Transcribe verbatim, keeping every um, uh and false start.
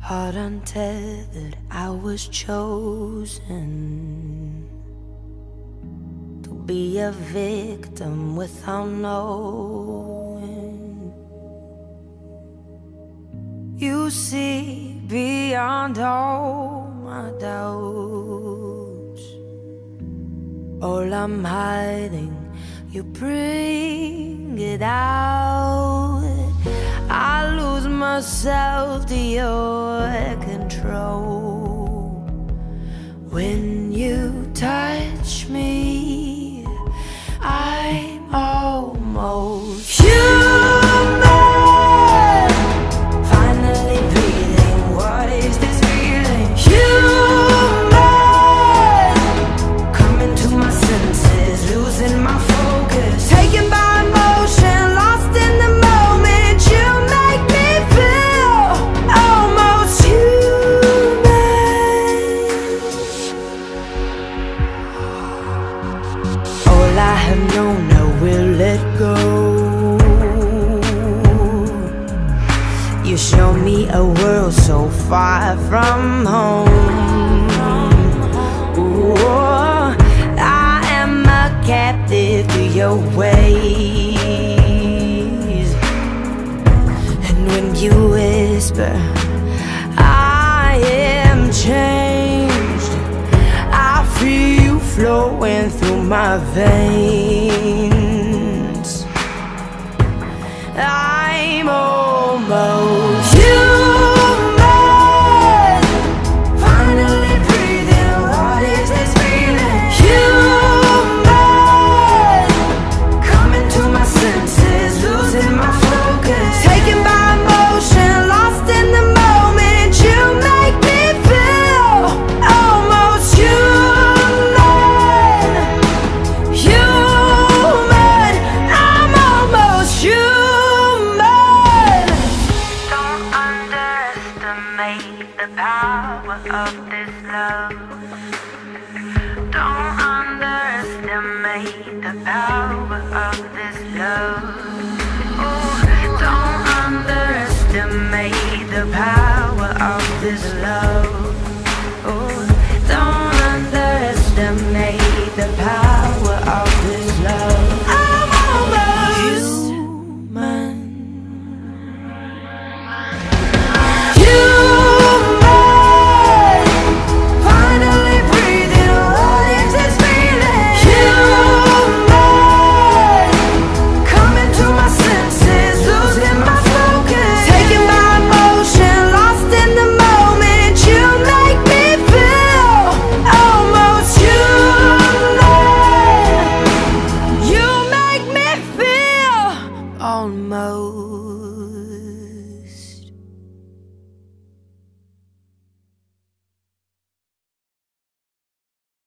Heart untethered, I was chosen to be a victim without knowing. You see beyond all my doubts. All I'm hiding, you bring it out. I lose myself to your control. When you touch me, I'm almost human. Finally breathing, what is this feeling? Human. Coming to my senses, losing my focus. Taken by emotion, lost in the moment. You make me feel almost human. All I have known, I will let go. You show me a world so far from home. Ooh, I am a captive to your ways. And when you whisper, I am changed, I feel you flowing through my veins. I'm almost human. Finally breathing, what is this feeling? Human. Coming to my senses, losing my focus. Taken by emotion, lost in the moment. You make me feel almost human. Human. I'm almost human. The power of this love. Don't underestimate the power of this love.